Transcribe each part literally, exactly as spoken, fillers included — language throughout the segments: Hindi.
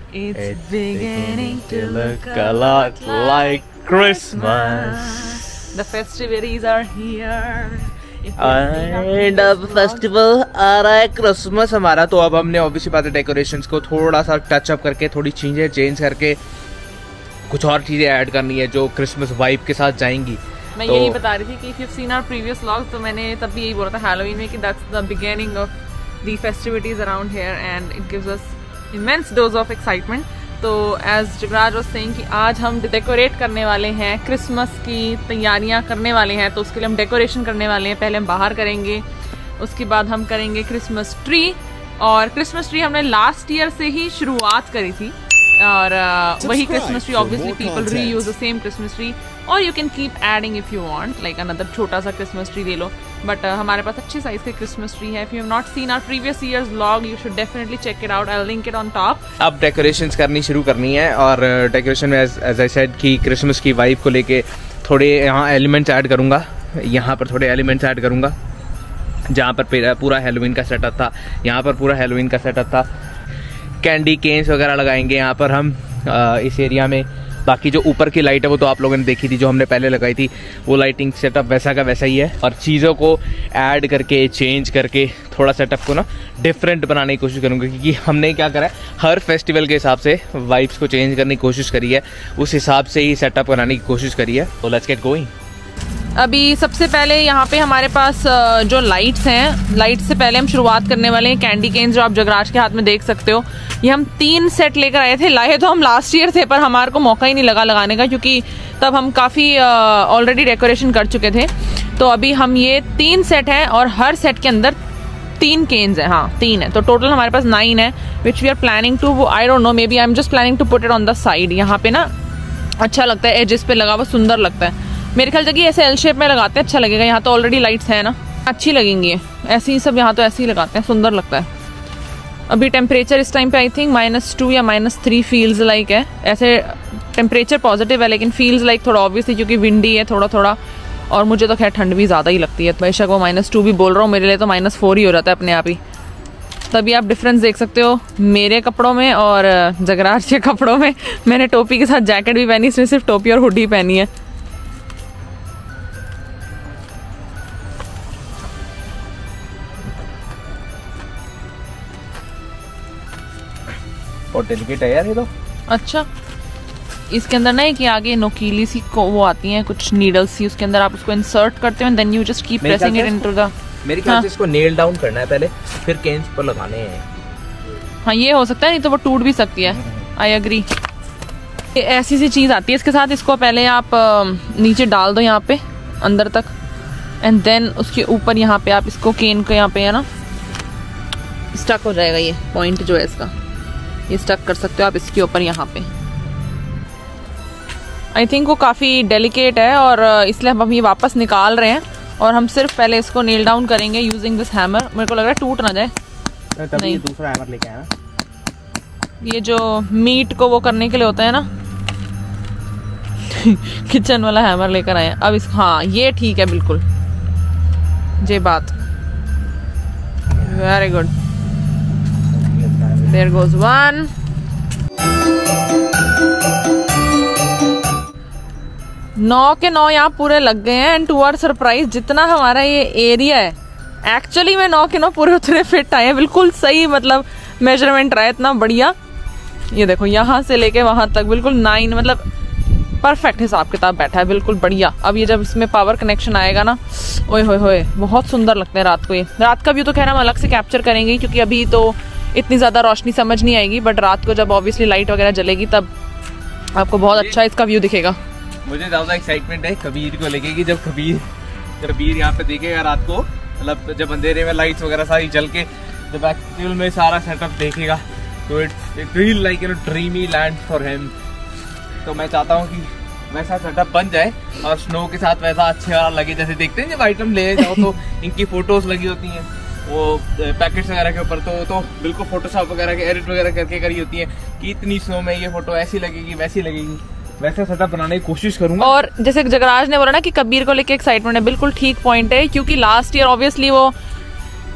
It's, it's beginning to look a lot like Christmas. The festivities are here. And अब फेस्टिवल आ रहा है क्रिसमस हमारा, तो अब हमने ऑब्वियसली बात है डेकोरेशंस को थोड़ा सा टच अप करके, थोड़ी चीज़ें चेंज करके कुछ और चीज़ें ऐड करनी है जो क्रिसमस वाइब के साथ जाएंगी। मैं तो यही बता रही थी कि if you have seen our previous vlogs, तो मैंने तब भी यही बोला था हैलोवीन में कि that's the beginning of the festivities around here and it gives us immense dose of excitement. तो एज जुगराज वाज सेइंग कि आज हम डेकोरेट करने वाले हैं, क्रिसमस की तैयारियां करने वाले हैं, तो उसके लिए हम डेकोरेशन करने वाले हैं। पहले हम बाहर करेंगे, उसके बाद हम करेंगे क्रिसमस ट्री। और क्रिसमस ट्री हमने लास्ट ईयर से ही शुरुआत करी थी, और uh, वही Christmas tree obviously people reuse the same Christmas tree, और you can keep adding if you want, like another छोटा सा क्रिसमस ट्री ले लो। बट uh, हमारे पास अच्छे साइज के क्रिसमस ट्री है। If you have not seen our previous years vlog, you should definitely check it out, I will link it on top. अब डेकोरेशंस करनी शुरू करनी है, और डेकोरेशन में एज आई सेड कि क्रिसमस की वाइब को लेके थोड़े यहाँ एलिमेंट्स ऐड करूँगा, यहाँ पर थोड़े एलिमेंट्स ऐड करूँगा। जहाँ पर पूरा हैलोवीन का सेटअप था, यहाँ पर पूरा हैलोवीन का सेटअप था। कैंडी केन्स वगैरह लगाएंगे यहाँ पर हम आ, इस एरिया में। बाकी जो ऊपर की लाइट है वो तो आप लोगों ने देखी थी, जो हमने पहले लगाई थी, वो लाइटिंग सेटअप वैसा का वैसा ही है। और चीज़ों को ऐड करके चेंज करके थोड़ा सेटअप को ना डिफरेंट बनाने की कोशिश करूँगा, क्योंकि हमने क्या करा है, हर फेस्टिवल के हिसाब से वाइब्स को चेंज करने की कोशिश करी है, उस हिसाब से ही सेटअप बनाने की कोशिश करी है। तो लेट्स गेट गोइंग। अभी सबसे पहले यहाँ पे हमारे पास जो लाइट्स हैं, लाइट से पहले हम शुरुआत करने वाले हैं कैंडी केन्स, जो आप जगराज के हाथ में देख सकते हो। ये हम तीन सेट लेकर आए थे, लाए तो हम लास्ट ईयर थे, पर हमारे को मौका ही नहीं लगा लगाने का, क्योंकि तब हम काफ़ी ऑलरेडी डेकोरेशन कर चुके थे। तो अभी हम ये तीन सेट हैं, और हर सेट के अंदर तीन केन्स हैं। हाँ, तीन है, तो टोटल हमारे पास नाइन है, which we are planning to, वो I don't know, maybe I am just planning to put it on the side. यहाँ पे ना अच्छा लगता है, एजेस पे लगा हुआ सुंदर लगता है। मेरे ख्याल से कि ऐसे एल शेप में लगाते हैं, अच्छा लगेगा। यहाँ तो ऑलरेडी लाइट्स है ना, अच्छी लगेंगी ऐसे ही सब, यहाँ तो ऐसे ही लगाते हैं, सुंदर लगता है। अभी टेम्परेचर इस टाइम पे आई थिंक माइनस टू या माइनस थ्री फील्स लाइक है। ऐसे टेम्परेचर पॉजिटिव है, लेकिन फील्स लाइक थोड़ा ऑब्वियसली क्योंकि विंडी है थोड़ा थोड़ा, और मुझे तो खैर ठंड भी ज़्यादा ही लगती है। बेशक वो माइनस टू भी बोल रहा हूँ, मेरे लिए तो माइनस फोर ही हो जाता है अपने आप ही। तभी आप डिफरेंस देख सकते हो मेरे कपड़ों में और जगराज के कपड़ों में। मैंने टोपी के साथ जैकेट भी पहनी, इसमें सिर्फ टोपी और हुडी पहनी है। और डेलिकेट है यार ये तो। अच्छा, इसके अंदर ना कि आगे नोकीली सी को वो आती हैं कुछ नीडल्स सी, उसके अंदर आप उसको इंसर्ट करते हो, then you just keep pressing it into the. मेरे ख्याल से इसको नेल डाउन करना है पहले, फिर केन्स पर लगाने हैं। हाँ, ये हो सकता है, नहीं तो वो टूट भी सकती है। I agree. ऐसी सी चीज आती है इसके साथ, इसको पहले आप नीचे डाल दो यहाँ पे अंदर तक, एंड देन उसके ऊपर यहाँ पे आप इसको केन को यहाँ पे है ना स्टक हो जाएगा। ये पॉइंट जो है इसका, ये स्टक कर सकते हो आप इसके ऊपर यहाँ पे। आई थिंक वो काफ़ी डेलिकेट है, और इसलिए हम ये वापस निकाल रहे हैं, और हम सिर्फ पहले इसको नेल डाउन करेंगे यूजिंग दिस हैमर। मेरे को लग रहा है टूट ना जाए। नहीं, दूसरा हैमर लेके आया। ये जो मीट को वो करने के लिए होता है ना किचन वाला हैमर लेकर आए हैं अब इस। हाँ, ये ठीक है बिल्कुल, ये बात। Very good, there goes one. नौ के नौ यहाँ पूरे लग गए हैं, एंड टू आवर सरप्राइज जितना हमारा ये एरिया है, एक्चुअली में नौ के नौ पूरे उतने फिट आए हैं, बिल्कुल सही, मतलब मेजरमेंट रहा है इतना बढ़िया। ये देखो यहाँ से लेके वहां तक बिल्कुल नाइन, मतलब परफेक्ट हिसाब किताब बैठा है, बिल्कुल बढ़िया। अब ये जब इसमें पावर कनेक्शन आएगा ना, ओए होए होए, बहुत सुंदर लगता है रात को। ये रात का व्यू तो खैर हम अलग से कैप्चर करेंगे, क्योंकि अभी तो इतनी ज़्यादा रोशनी समझ नहीं आएगी, बट रात को जब ऑब्वियसली लाइट वगैरह जलेगी तब आपको बहुत अच्छा इसका व्यू दिखेगा। मुझे ज़्यादा एक्साइटमेंट है कबीर को लेके, कि जब कबीर जब कबीर यहाँ पे देखेगा रात को, मतलब जब अंधेरे में लाइट्स वगैरह सारी जल के जब एक्चुअल में सारा सेटअप देखेगा, तो it it feel like you know dreamy land for him. तो मैं चाहता हूँ कि वैसा सेटअप बन जाए, और स्नो के साथ वैसा अच्छे वाला लगे, जैसे देखते हैं जब आइटम ले जाओ तो इनकी फोटोज लगी होती हैं वो पैकेट्स वगैरह के ऊपर, तो तो बिल्कुल फोटोशॉप वगैरह के एडिट वगैरह करके करी होती है कि इतनी स्नो में ये फोटो ऐसी लगेगी वैसी लगेगी। वैसा सेटअप बनाने की कोशिश करूंगा। और जैसे जगराज ने बोला ना कि कबीर को लेके एक्साइटमेंट है, बिल्कुल ठीक पॉइंट है, क्योंकि लास्ट ईयर ऑब्वियसली वो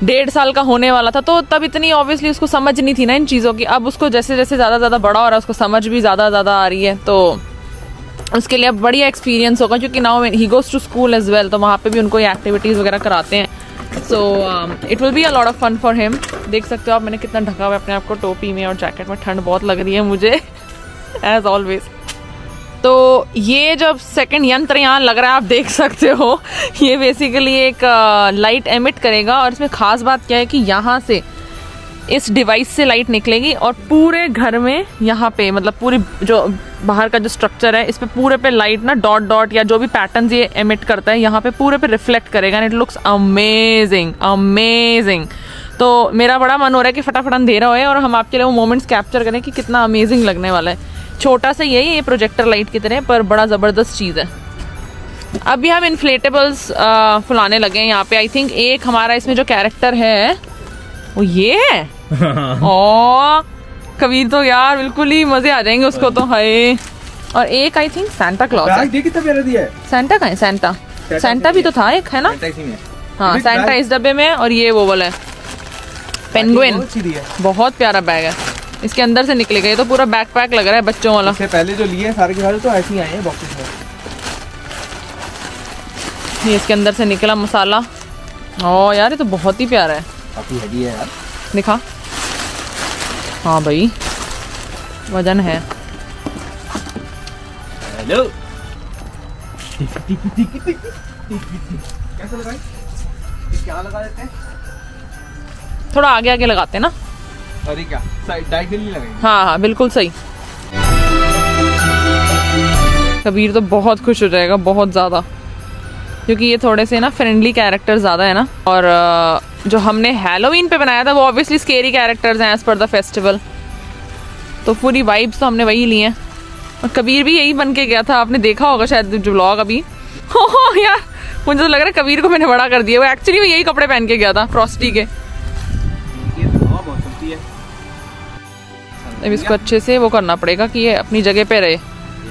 डेढ़ साल का होने वाला था, तो तब इतनी ऑब्वियसली उसको समझ नहीं थी ना इन चीज़ों की। अब उसको जैसे जैसे ज़्यादा ज़्यादा बड़ा हो रहा है, उसको समझ भी ज़्यादा ज़्यादा आ रही है, तो उसके लिए अब बढ़िया एक्सपीरियंस होगा, क्योंकि now he goes to school as well, तो वहाँ पे भी उनको ये एक्टिविटीज़ वगैरह कराते हैं। So it will be a lot of fun for him. देख सकते हो आप, मैंने कितना ढका हुआ है अपने आप को टोपी में और जैकेट में, ठंड बहुत लग रही है मुझे एज ऑलवेज। तो ये जब सेकंड यंत्र यहाँ लग रहा है, आप देख सकते हो, ये बेसिकली एक लाइट एमिट करेगा, और इसमें खास बात क्या है कि यहाँ से इस डिवाइस से लाइट निकलेगी और पूरे घर में यहाँ पे, मतलब पूरी जो बाहर का जो स्ट्रक्चर है, इस पे पूरे पे लाइट ना डॉट डॉट या जो भी पैटर्न्स ये एमिट करता है यहाँ पे पूरे पे रिफ्लेक्ट करेगा, and it looks amazing amazing. तो मेरा बड़ा मन हो रहा है कि फटाफट अंधेरा होए और हम आपके लिए वो मोमेंट्स कैप्चर करें कि कितना अमेजिंग लगने वाला है। छोटा सा यही है, ये प्रोजेक्टर लाइट की तरह, पर बड़ा ज़बरदस्त चीज़ है। अभी हम इन्फ्लेटेबल्स फुलाने लगे हैं यहाँ पे। आई थिंक एक हमारा इसमें जो कैरेक्टर है वो ये है। ओ कबीर तो यार बिल्कुल ही मजे आ जाएंगे उसको तो, है। और एक आई थिंक सैंटा क्लॉज है। सैंटा का है? सैंटा सैंटा भी तो था एक, है ना? हाँ, सैंटा इस डब्बे में, और ये वो वाला है पेंगुइन। बहुत प्यारा बैग है, इसके अंदर से निकलेगा। ये तो पूरा बैकपैक लग रहा है बच्चों वाला। इससे पहले जो लिए सारे के सारे तो ऐसे ही आए हैं बॉक्सेस में। ये इसके अंदर से निकला मसाला। ओ यार ये तो बहुत ही प्यारा है, काफी हेवी है यार। दिखा, हाँ भाई वजन है। हेलो कैसा लगा? क्या लगा देते हैं? थोड़ा आगे आगे लगाते हैं ना। अरे क्या डायगोनली लगाएंगे? हाँ हाँ बिल्कुल सही। कबीर तो बहुत खुश हो जाएगा, बहुत ज़्यादा, क्योंकि ये थोड़े से ना फ्रेंडली कैरेक्टर ज़्यादा है ना। और जो हमने हैलोवीन पे बनाया था वो ऑब्वियसली स्केरी कैरेक्टर्स हैं एज पर द फेस्टिवल, तो पूरी वाइब्स तो हमने वही ली हैं। और कबीर भी यही बन के गया था, आपने देखा होगा शायद जो व्लॉग अभी। हो यार मुझे तो लग रहा है कबीर को मैंने बड़ा कर दिया। वो एक्चुअली वो यही कपड़े पहन के गया था फ्रॉस्टी के। अब इसको अच्छे से वो करना पड़ेगा कि ये अपनी जगह पे रहे।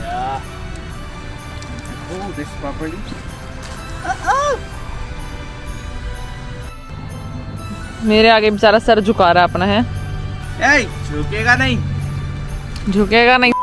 मेरे आगे बेचारा सर झुका रहा है अपना, है ए, झुकेगा नहीं झुकेगा नहीं।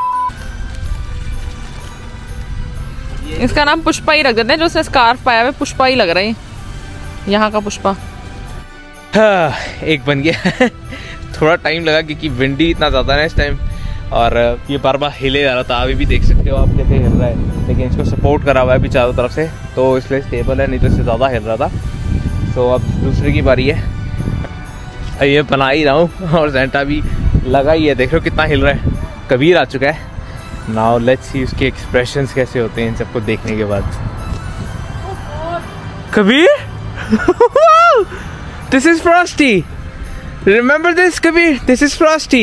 इसका नाम पुष्पा ही रख देते हैं, जो उसने स्कार्फ पाया है पुष्पा ही लग रहा है, यहाँ का पुष्पा। हाँ, एक बन गया। थोड़ा टाइम लगा क्योंकि विंडी इतना ज़्यादा है इस टाइम, और ये बार बार हिले जा रहा था। अभी भी देख सकते हो आप कैसे हिल रहा है, लेकिन इसको सपोर्ट करा हुआ है अभी चारों तरफ से, तो इसलिए स्टेबल है, नहीं तो इससे ज़्यादा हिल रहा था। तो अब दूसरे की बारी है। ये बना ही रहा हूँ और सैंटा भी लगा ही है, देख रहे हो कितना हिल रहा है। कबीर आ चुका है। नाउ लेट्स सी उसके एक्सप्रेशंस कैसे होते हैं इन सबको देखने के बाद। Kabir this is Frosty, remember this Kabir, this is Frosty.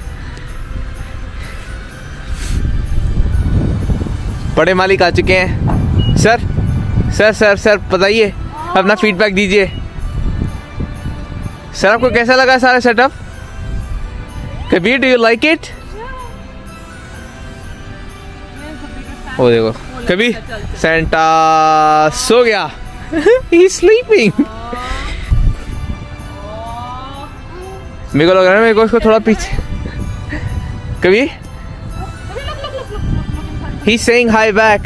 बड़े मालिक आ चुके हैं। सर सर सर सर बताइए, अपना फीडबैक दीजिए। सर आपको कैसा लगा सारा setup? Kabir do you like it? ओ देखो कबीर सैंटा सो गया। He is sleeping. मेरे को लग रहा है मेरे को इसको थोड़ा पीछे। Kabir he is saying hi back.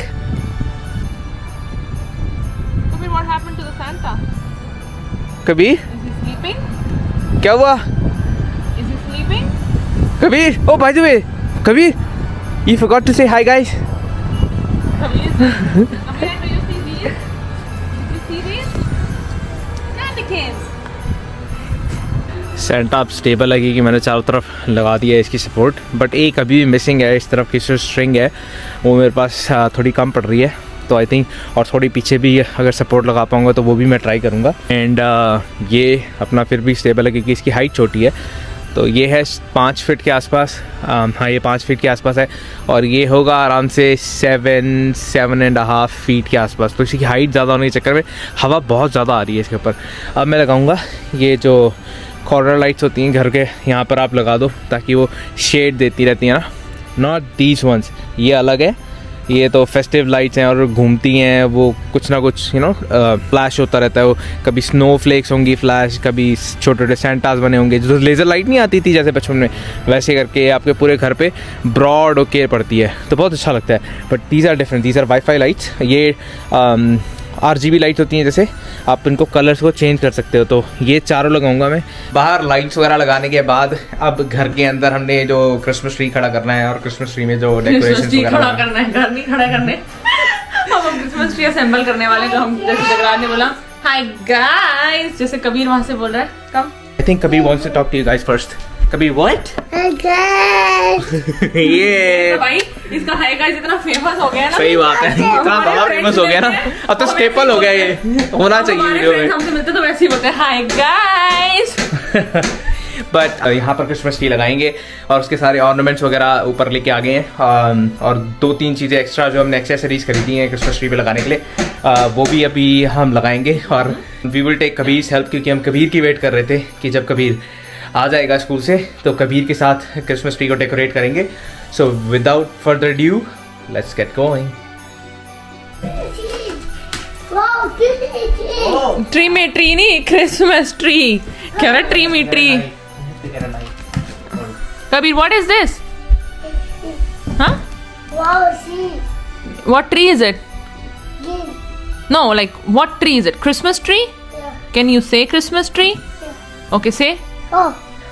Kabir what happened to the Santa? Kabir is he sleeping? क्या हुआ? Is he sleeping? Kabir oh by the way Kabir you forgot to say hi guys. Kavir, Kavir, do you see these? Do you see these? Candy canes. Santa अब स्टेबल लगी कि मैंने चारों तरफ लगा दिया है इसकी सपोर्ट, बट एक अभी भी मिसिंग है। इस तरफ की जो स्ट्रिंग है वो मेरे पास थोड़ी कम पड़ रही है, तो आई थिंक और थोड़ी पीछे भी अगर सपोर्ट लगा पाऊँगा तो वो भी मैं ट्राई करूँगा। एंड uh, ये अपना फिर भी स्टेबल है क्योंकि इसकी हाइट छोटी है, तो ये है पाँच फीट के आसपास। हाँ ये पाँच फीट के आसपास है, और ये होगा आराम से seven seven and half feet के आसपास। तो इसी की हाइट ज़्यादा होने के चक्कर में हवा बहुत ज़्यादा आ रही है इसके ऊपर। अब मैं लगाऊंगा ये जो कॉर्नर लाइट्स होती हैं घर के, यहाँ पर आप लगा दो ताकि वो शेड देती रहती है ना। नॉट दीज वंस, ये अलग है, ये तो फेस्टिव लाइट्स हैं और घूमती हैं, वो कुछ ना कुछ यू नो फ्लैश होता रहता है। वो कभी स्नो फ्लेक्स होंगी फ्लैश, कभी छोटे छोटे सेंटास बने होंगे, जो लेज़र लाइट नहीं आती थी जैसे बचपन में, वैसे करके आपके पूरे घर पे ब्रॉड होकर पड़ती है, तो बहुत अच्छा लगता है। But these are different, these are wifi lights. ये आर जी बी लाइट्स होती हैं, जैसे आप इनको कलर्स को चेंज कर सकते हो। तो ये चारों लगाऊंगा मैं। बाहर लाइट्स वगैरह लगाने के बाद अब घर के अंदर हमने जो क्रिसमस ट्री खड़ा करना है और क्रिसमस ट्री में जो डेकोरेशन खड़ा करना है, घर नहीं खड़ा करने। हम क्रिसमस ट्री असेंबल करने वाले, जो हम जैसे जगराज ने बोला हाय गाइस, जैसे कबीर वहां से बोल रहा है। Come I think Kabir wants to talk to you guys first. Kabir what? Hi guys. ये भाई इसका हाय गाइस इतना फेमस हो गया ना। सही बात है, इतना बड़ा फेमस हो गया ना, अब तो स्टेपल हो गया, ये होना चाहिए वीडियो में। हमसे मिलते तो वैसे ही बोलते हैं हाय गाइस। बट यहाँ पर क्रिसमस ट्री लगाएंगे और उसके सारे ऑर्नामेंट्स वगैरह ऊपर लेके आ गए हैं, और दो तीन चीज़ें एक्स्ट्रा जो हमने एक्सेसरीज खरीदी हैं क्रिसमस ट्री पे लगाने के लिए, वो भी अभी हम लगाएंगे। और we will take Kabir help, क्योंकि हम कबीर की वेट कर रहे थे कि जब कबीर आ जाएगा स्कूल से तो कबीर के साथ क्रिसमस ट्री को डेकोरेट करेंगे। So without further due let's get going. Tree में ट्री नहीं, क्रिसमस ट्री कह रहा, ट्री में tree. Kabir what is this? हाँ, what tree is it? No, like what tree is it? Christmas tree? Can you say Christmas tree? Okay, say. Oh.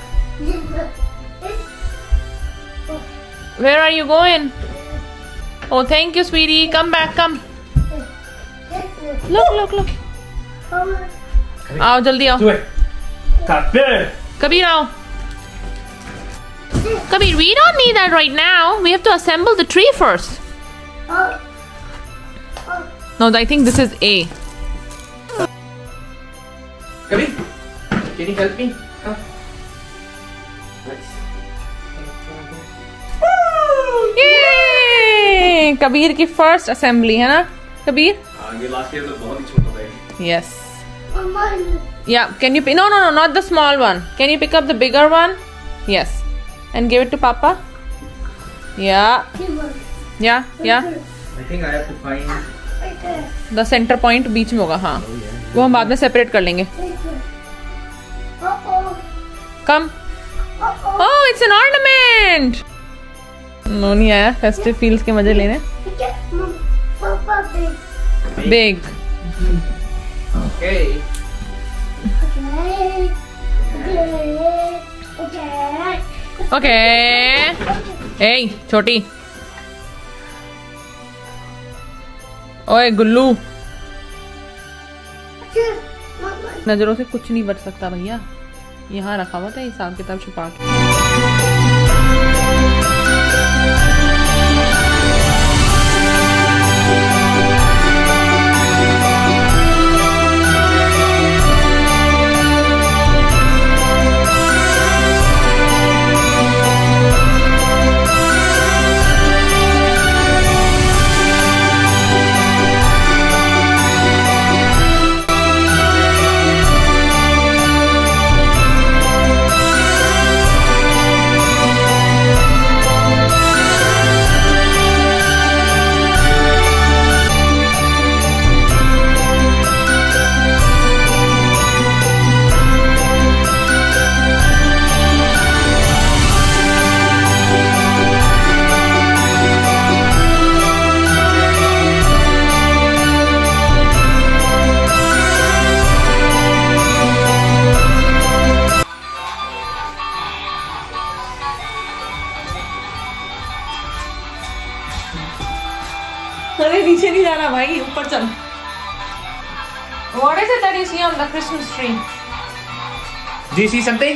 Where are you going? Oh, thank you, sweetie. Come back, come. Look, look, look. आओ जल्दी आओ। Kabir, आओ। Kabir, we don't need that right now. We have to assemble the tree first. No, I think this is A. Kabir, can you help me? Yay! Kabir की फर्स्ट असेंबली है ना कबीर? ये लास्ट ईयर तो बहुत ही छोटा था। Yes. Yeah, can you pick? No, no, no, not the small one. Can you pick up the bigger one? Yes. And give it to Papa. Yeah. Yeah, yeah. I think I have to find The center point बीच में होगा, हाँ। वो हम बाद में सेपरेट कर लेंगे। Come. Oh, it's an ornament. No नहीं आया फेस्टिव फील्स के मजे लेने। बिग। Okay. ओके। ए छोटी, ओए गुल्लू, नजरों से कुछ नहीं बच सकता भैया। यहाँ रखा हुआ था हिसाब किताब छुपा के। अरे नीचे नहीं जाना भाई, ऊपर चल। What is it that you see on the Christmas tree? Do you see something?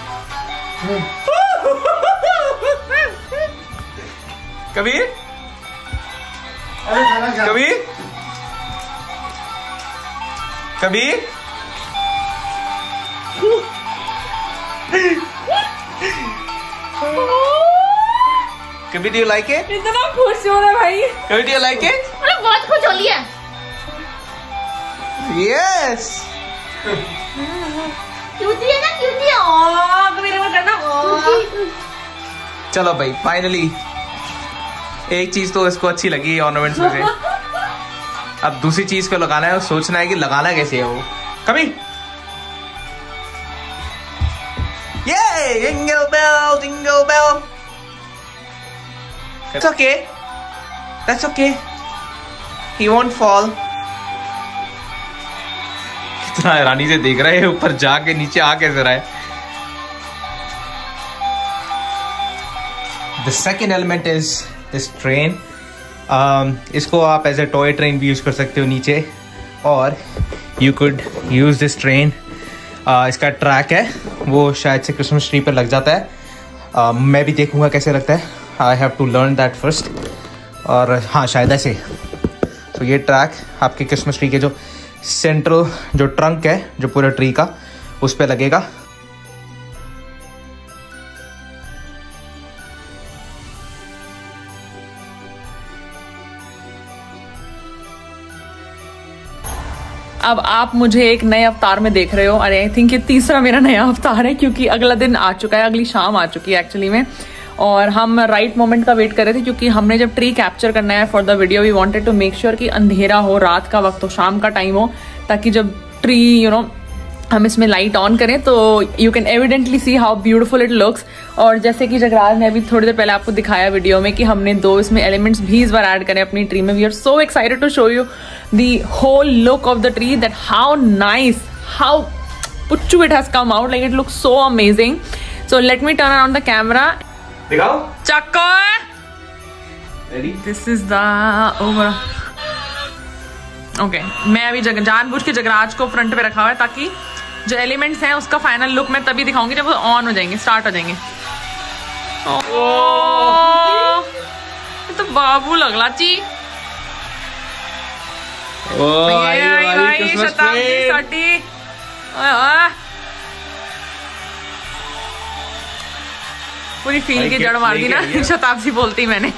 Kabir? Kabir? Kabir? Kabir, do you like it? इतना खुश हो रहा है भाई। Kabir, do you like it? अरे बहुत खुश हो लिया। Yes. क्यूटी है ना, क्यूटी है। ओ कबीर को करना। ओ चलो भाई, फाइनली एक चीज तो इसको अच्छी लगी ऑर्नामेंट्स में से। अब दूसरी चीज को लगाना है और सोचना है कि लगाना कैसे है वो। कमी ये jingle bell jingle bell. It's okay. That's okay. He won't fall. कितना हैरानी से देख रहा है, ऊपर जाके नीचे आ कैसे रहा है। The second element is this train. Um, इसको आप एज ए टॉय ट्रेन भी यूज कर सकते हो नीचे, और you could use this train. uh, इसका ट्रैक है वो शायद से क्रिसमस ट्री पर लग जाता है। uh, मैं भी देखूंगा कैसे लगता है। I have to learn that first. और हाँ शायद ऐसे। तो ये ट्रैक आपके क्रिसमस ट्री के जो सेंट्रल जो ट्रंक है जो पूरे ट्री का, उस पे लगेगा। अब आप मुझे एक नए अवतार में देख रहे हो। अरे आई थिंक ये तीसरा मेरा नया अवतार है, क्योंकि अगला दिन आ चुका है, अगली शाम आ चुकी है एक्चुअली में। और हम राइट मोमेंट का वेट कर रहे थे, क्योंकि हमने जब ट्री कैप्चर करना है for the video, we wanted to make sure कि अंधेरा हो, रात का वक्त हो, शाम का टाइम हो, ताकि जब ट्री यू नो हम इसमें लाइट ऑन करें तो you can evidently see how beautiful it looks. और जैसे कि जगराज ने अभी थोड़ी देर पहले आपको दिखाया वीडियो में कि हमने दो इसमें एलिमेंट्स भी इस बार ऐड करें अपनी ट्री में। We are so excited to show you the whole look of the tree, that how nice, how पुच्चू it has come out, like it looks so amazing. So let me turn around the camera. दिखाओ चक्को। This is the over. Okay, मैं अभी जग, जानबूझ के जगराज को फ्रंट पे रखा हुआ है, ताकि जो एलिमेंट्स हैं उसका फाइनल लुक मैं तभी दिखाऊंगी जब वो ऑन हो जाएंगे, स्टार्ट हो जाएंगे। ओह, ये तो बाबू लगला ची। ओ आई आई शताब्दी साटी। ओए पूरी फील की जड़ मार दी ना, शताब्दी बोलती मैंने।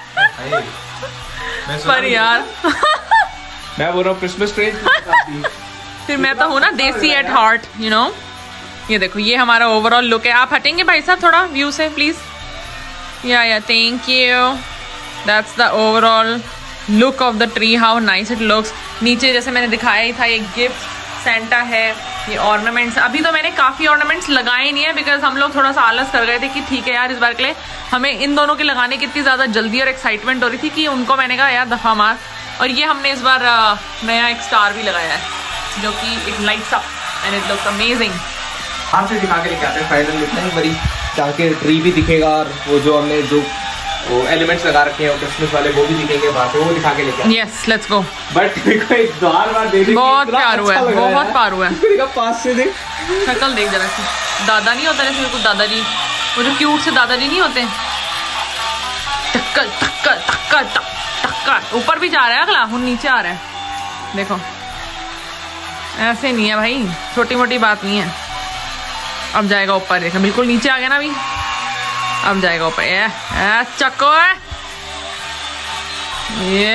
पर यार मैं बोल रहा हूँ क्रिसमस ट्री। फिर मैं तो हूँ ना देसी एट हार्ट, यू नो। ये देखो, ये हमारा ओवरऑल लुक है। आप हटेंगे भाई साहब थोड़ा व्यू से प्लीज? या या thank you. That's the overall look of the tree, how nice it looks. नीचे जैसे मैंने दिखाया ही था, ये गिफ्ट सेंटा है, ये ऑर्नामेंट्स। अभी तो मैंने काफी ऑर्नामेंट्स लगाए नहीं है, बिकॉज हम लोग थोड़ा सा आलस कर गए थे कि ठीक है यार इस बार के लिए हमें इन दोनों के लगाने की इतनी ज्यादा जल्दी और एक्साइटमेंट हो रही थी कि उनको मैंने कहा यार दफा मार। और ये हमने इस बार नया एक स्टार भी लगाया है जो कि it lights up and it looks amazing. हाथ से दिखा के लेके आते हैं फाइनल इतना ही बड़ी, ताकि ट्री भी दिखेगा और वो जो हमने जो वो एलिमेंट्स लगा रखे हैं क्रिसमस वाले वो भी दिखेंगे बाहर से, वो दिखा के लेके। Yes let's go. बट देखो एक बार बार देखने बहुत प्यार हुआ है, बहुत प्यार हुआ है। देखो पास से देख, शक्ल देख जरा सी। दादा नहीं होता जैसे बिल्कुल दादाजी, वो जो क्यूट से दादाजी नहीं होते। टक्कर टक्कर टक्कर टक्कर, ऊपर भी जा रहा है अगला, हम नीचे आ रहा है। देखो ऐसे नहीं है भाई, छोटी मोटी बात नहीं है। अब जाएगा ऊपर, देखो बिल्कुल नीचे आ गया ना अभी, अब जाएगा ऊपर। ये चक्को है ये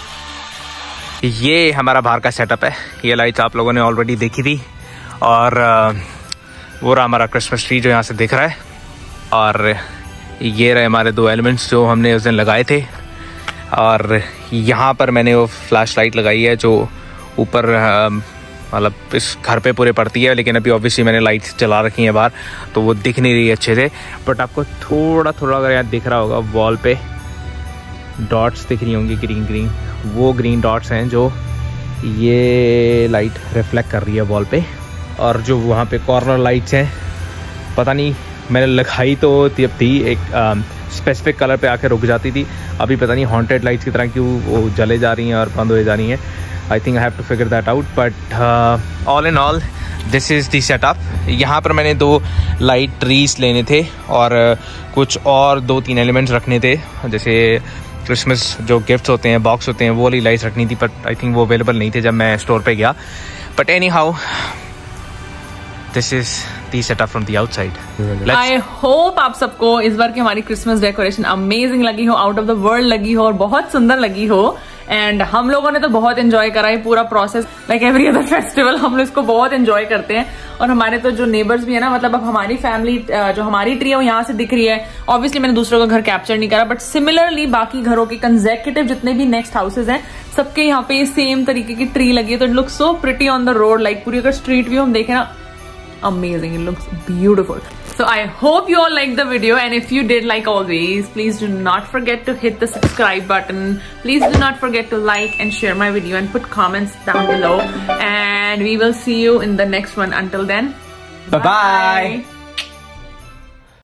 ये हमारा बाहर का सेटअप है। ये लाइट्स आप लोगों ने ऑलरेडी देखी थी, और वो रहा हमारा क्रिसमस ट्री जो यहाँ से दिख रहा है, और ये रहे हमारे दो एलिमेंट्स जो हमने उस दिन लगाए थे। और यहाँ पर मैंने वो फ्लैश लाइट लगाई है जो ऊपर मतलब इस घर पे पूरे पड़ती है, लेकिन अभी ऑब्वियसली मैंने लाइट्स जला रखी हैं बाहर, तो वो दिख नहीं रही अच्छे से। बट आपको थोड़ा थोड़ा अगर यहाँ दिख रहा होगा, वॉल पे डॉट्स दिख रही होंगी ग्रीन ग्रीन, वो ग्रीन डॉट्स हैं जो ये लाइट रिफ्लेक्ट कर रही है वॉल पे। और जो वहाँ पे कॉर्नर लाइट्स हैं, पता नहीं मैंने लगाई तो तब थी एक स्पेसिफिक कलर पे आके रुक जाती थी, अभी पता नहीं हॉन्टेड लाइट्स की तरह क्यों वो जले जा रही हैं और बंद हो जा रही हैं। I think I have to figure that out, but all in all this is the setup. यहाँ पर मैंने दो लाइट ट्रीज लेने थे और uh, कुछ और दो तीन एलिमेंट्स रखने थे, जैसे क्रिसमस जो गिफ्ट्स होते हैं, बॉक्स होते हैं, वो वाली लाइट्स रखनी थी, बट आई थिंक वो अवेलेबल नहीं थे जब मैं स्टोर पे गया। But anyhow this is the setup from the outside. I hope आप सबको इस बार की हमारी क्रिसमस डेकोरेशन अमेजिंग लगी हो, आउट ऑफ द वर्ल्ड लगी हो और बहुत सुंदर लगी हो। एंड हम लोगों ने तो बहुत एंजॉय करा है पूरा process, like every other festival हम लोग इसको बहुत एंजॉय करते हैं। और हमारे तो जो नेबर्स भी है ना, मतलब अब हमारी फैमिली जो हमारी ट्री है वो यहाँ से दिख रही है। ऑब्वियसली मैंने दूसरों का घर कैप्चर नहीं करा, बट सिमिलरली बाकी घरों के कंसेक्यूटिव जितने भी नेक्स्ट हाउसेज हैं सबके यहाँ पे सेम तरीके की ट्री लगी है। तो it looks so pretty on the road, like पूरी अगर स्ट्रीट व्यू हम देखें ना, amazing, it looks beautiful. So I hope you all liked the video, and if you did, like always, please do not forget to hit the subscribe button. Please do not forget to like and share my video and put comments down below, and we will see you in the next one. Until then, bye bye, bye.